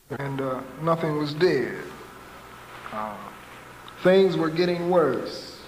and nothing was dead. Things were getting worse.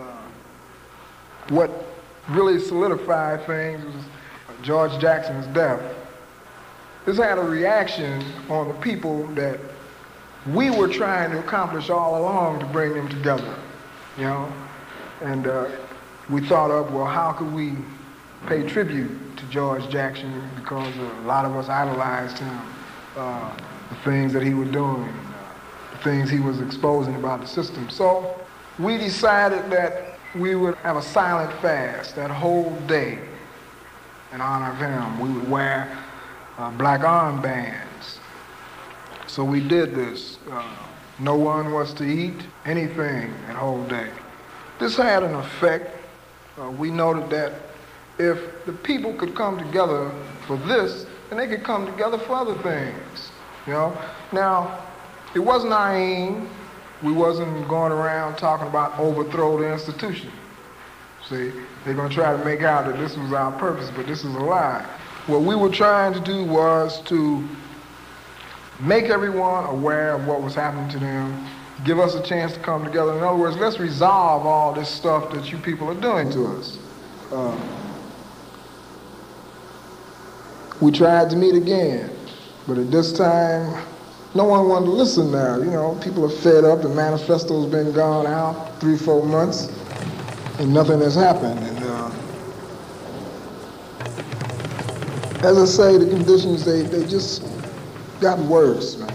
What really solidified things was George Jackson's death. This had a reaction on the people that we were trying to accomplish all along to bring them together, you know? And we thought of, well, how could we pay tribute to George Jackson, because a lot of us idolized him, the things that he was doing, the things he was exposing about the system. So we decided that we would have a silent fast that whole day in honor of him. We would wear black armbands. So we did this. No one was to eat anything that whole day. This had an effect. We noted that if the people could come together for this, then they could come together for other things, you know? Now, it wasn't our aim. We wasn't going around talking about overthrow the institution. See, they're gonna try to make out that this was our purpose, but this is a lie. What we were trying to do was to make everyone aware of what was happening to them, give us a chance to come together. In other words, let's resolve all this stuff that you people are doing to us. We tried to meet again, but at this time, no one wanted to listen now. You know, people are fed up. The manifesto's been gone out 3-4 months, and nothing has happened. And as I say, the conditions, they just got worse, man.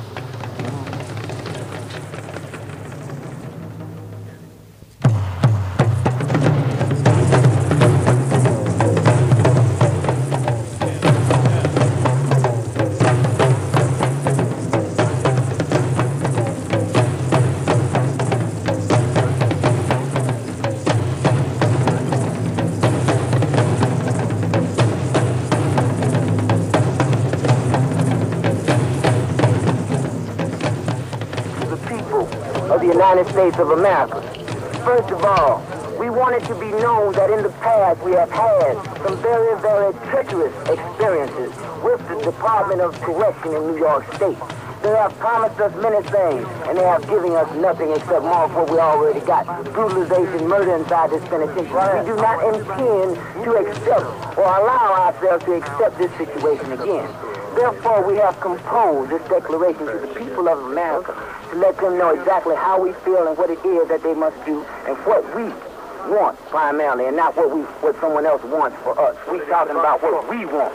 United States of America. First of all, we wanted to be known that in the past we have had some very, very treacherous experiences with the Department of Correction in New York State. They have promised us many things, and they have given us nothing except more of what we already got. Brutalization, murder inside this penitentiary. We do not intend to accept or allow ourselves to accept this situation again. Therefore, we have composed this declaration to the people of America to let them know exactly how we feel and what it is that they must do and what we want primarily, and not what someone else wants for us. We're talking about what we want.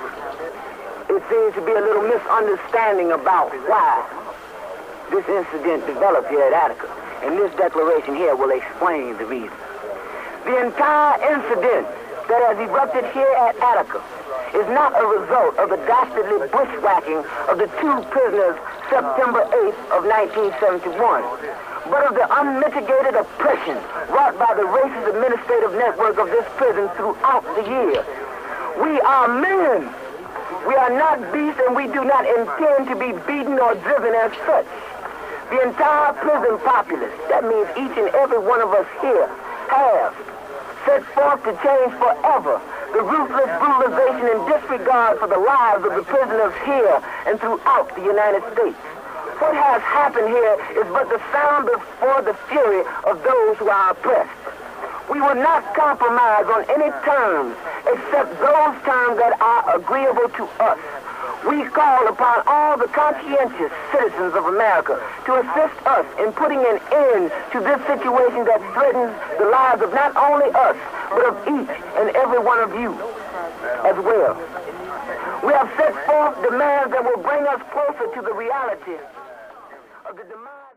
It seems to be a little misunderstanding about why this incident developed here at Attica, and this declaration here will explain the reason. The entire incident that has erupted here at Attica is not a result of the dastardly bushwhacking of the 2 prisoners September 8th of 1971, but of the unmitigated oppression wrought by the racist administrative network of this prison throughout the year. We are men. We are not beasts, and we do not intend to be beaten or driven as such. The entire prison populace, that means each and every one of us here, have set forth to change forever the ruthless brutalization and disregard for the lives of the prisoners here and throughout the United States. What has happened here is but the sound before the fury of those who are oppressed. We will not compromise on any terms except those terms that are agreeable to us. We call upon all the conscientious citizens of America to assist us in putting an end to this situation that threatens the lives of not only us, but of each and every one of you as well. We have set forth demands that will bring us closer to the reality of the demise.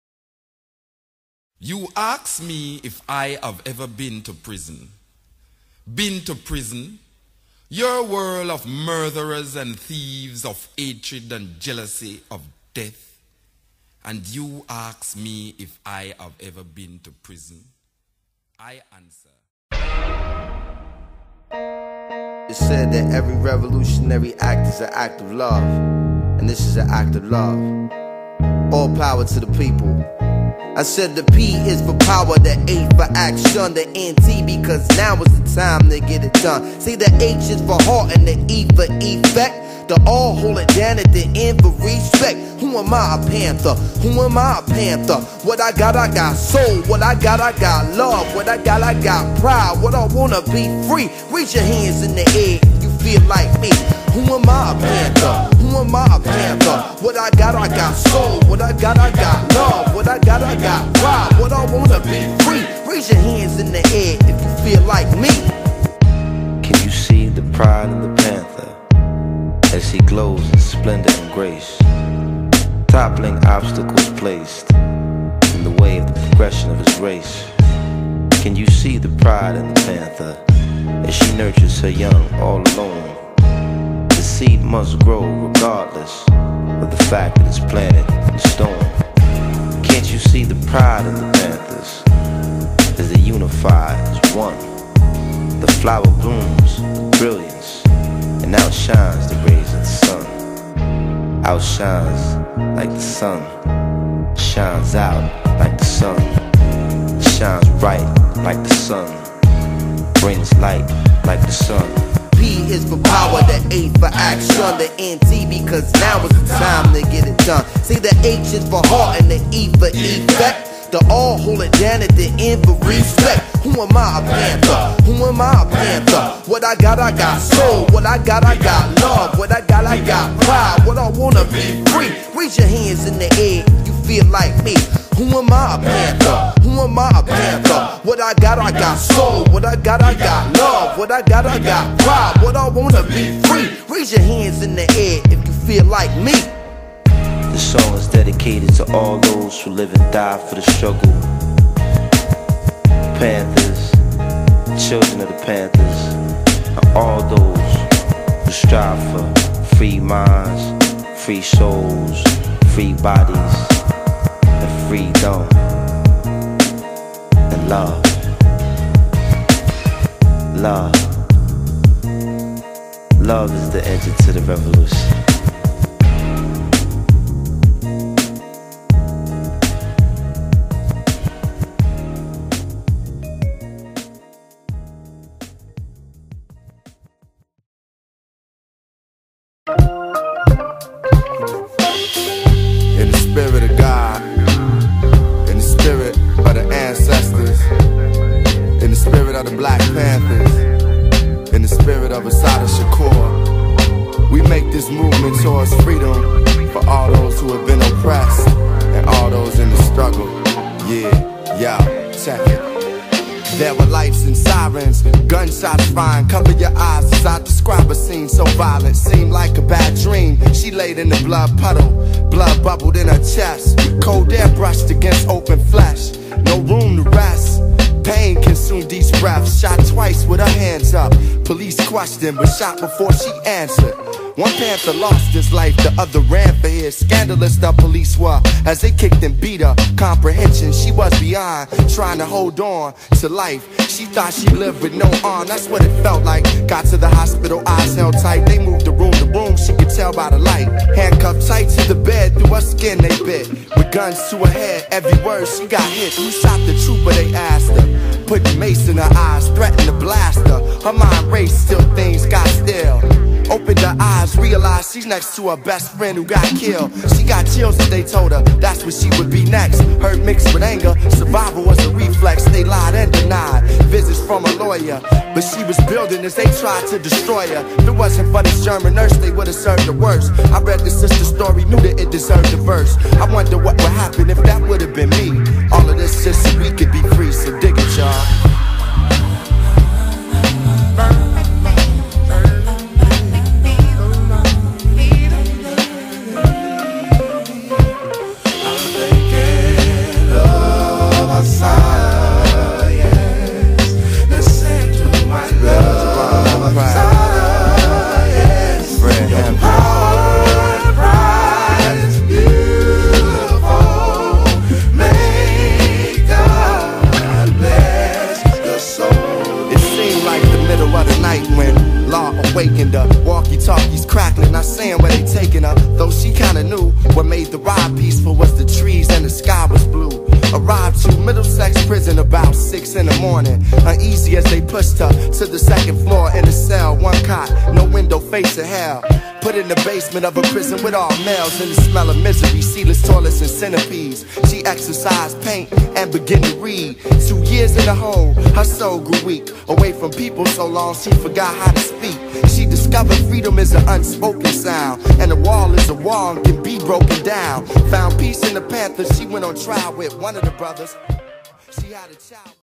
You ask me if I have ever been to prison. Been to prison? Your world of murderers and thieves, of hatred and jealousy, of death. And you ask me if I have ever been to prison. I answer. It's said that every revolutionary act is an act of love. And this is an act of love. All power to the people. I said the P is for power, the A for action, the NT because now is the time to get it done. See, the H is for heart and the E for effect. They all hold it down at the end for respect. Who am I? A panther. Who am I? A panther. What I got soul. What I got love. What I got pride. What I wanna be free. Reach your hands in the air if you feel like me. Who am I? A panther. Who am I? A panther. What I got soul. What I got love. What I got pride. What I wanna be free. Raise your hands in the air if you feel like me. Can you see the pride of the panther as he glows in splendor and grace, toppling obstacles placed in the way of the progression of his race? Can you see the pride in the panther as she nurtures her young all alone? The seed must grow regardless of the fact that it's planted in stone. Can't you see the pride in the panthers as they unify as one? The flower blooms with brilliance and outshines the rays of the sun. Outshines like the sun, shines out like the sun, shines bright like the sun, brings light like the sun. P is for power, the A for action, the NT because now is the time to get it done. See, the H is for heart and the E for effect. They all hold it down at the end for respect. Who am I? A panther. Who am I? A panther. What I got soul. What I got love. What I got pride. What I wanna be free. Raise your hands in the air if you feel like me. Who am I? A panther. Who am I? A panther. What I got soul. What I got love. What I got pride. What I wanna be free. Raise your hands in the air if you feel like me. This song is dedicated to all those who live and die for the struggle. Panthers, children of the Panthers, and all those who strive for free minds, free souls, free bodies, and freedom, and love. Love. Love is the engine to the revolution. In the spirit of God, in the spirit of the ancestors, in the spirit of the Black Panthers, in the spirit of Assata Shakur, we make this movement towards freedom for all those who have been oppressed and all those in the struggle. Yeah, yo, check it. There were lights and sirens, gunshots flying. Cover your eyes as I describe a scene so violent, seemed like a bad dream. She laid in the blood puddle, blood bubbled in her chest. Cold air brushed against open flesh, no room to rest. Pain consumed each breath, shot twice with her hands up. Police questioned, but shot before she answered. One panther lost his life, the other ran for his. Scandalous the police were, as they kicked and beat her. Comprehension, she was beyond, trying to hold on to life. She thought she lived with no arm, that's what it felt like. Got to the hospital, eyes held tight. They moved the room to room, she could tell by the light. Handcuffed tight to the bed, through her skin they bit. With guns to her head, every word she got hit. Who shot the trooper, they asked her. Put the mace in her eyes, threatened to blast her. Her mind raced till things got still. Opened her eyes, realized she's next to her best friend who got killed. She got chills as they told her that's what she would be next. Hurt mixed with anger, survival was a reflex. They lied and denied visits from a lawyer, but she was building as they tried to destroy her. If it wasn't for this German nurse, they would have served her worse. I read the sister's story, knew that it deserved a verse. I wonder what would happen if that would have been me. All of this just so we could be free, so dig it, y'all. Awakened her, walkie-talkies crackling, not saying where they taking her. Though she kinda knew what made the ride peaceful was the trees and the sky was blue. Arrived to Middlesex prison about 6 in the morning. Uneasy as they pushed her to the second floor in a cell. One cot, no window, facing hell. Put in the basement of a prison with all males and the smell of misery, sealess toilets and centipedes. She exercised, paint, and began to read. 2 years in the hole, her soul grew weak. Away from people so long, she forgot how to speak. She discovered freedom is an unspoken sound, and a wall is a wall and can be broken down. Found peace in the Panther, she went on trial with one of the brothers. She had a child.